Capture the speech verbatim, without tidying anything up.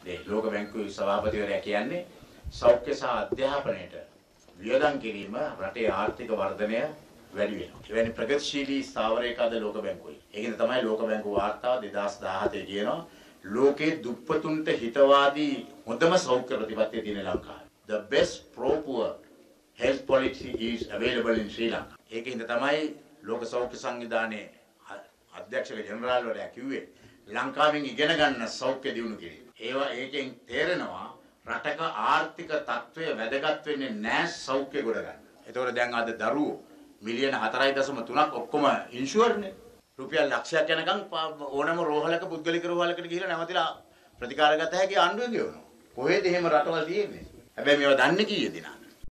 ඒ ලෝක බැංකුවේ සභාපතිවරයා කියන්නේ සෞඛ්‍ය සහ අධ්‍යාපනයට වියදම් කිරීම රටේ ආර්ථික වර්ධනය වැඩි වෙනවා. එවැනි ප්‍රගතිශීලී ස්ථාවරයක අද ලෝක බැංකුවයි. ඒකින්ද තමයි ලෝක බැංකුව වාර්තාව දෙදාස් දාහතේ කියනවා ලෝකේ දුප්පතුන්ට හිතවාදී හොඳම සෞඛ්‍ය ප්‍රතිපත්තිය තියෙන ලංකාවේ. The best pro-poor health policy is available in Sri Lanka. ඒකින්ද තමයි ලෝක සෞඛ්‍ය සංවිධානයේ අධ්‍යක්ෂක ජෙනරාල්වරයා කිව්වේ ලංකාවෙන් ඉගෙන ගන්න සෞඛ්‍ය දියුණු කිරීම. ඒවා ඒකෙන් තේරෙනවා රටක ආර්ථික තත්ත්වය වැදගත් වෙන්නේ නැහැ සෞඛ්‍ය ගොඩ ගන්න. ඒතකොට දැන් අද දරුවෝ මිලියන හතරයි දශම තුනක් ඔක්කොම ඉන්ෂුවර්නේ. රුපියල් ලක්ෂයක් යනකම් ඕනම රෝහලක පුද්ගලික රෝහලකට ගිහිල්ලා නැවතිලා ප්‍රතිකාර ගත හැකි ආණ්ඩුවේ ගෙවනවා. කොහෙද එහෙම රටවල් තියෙන්නේ? හැබැයි මේවා දන්නේ කීයද නා?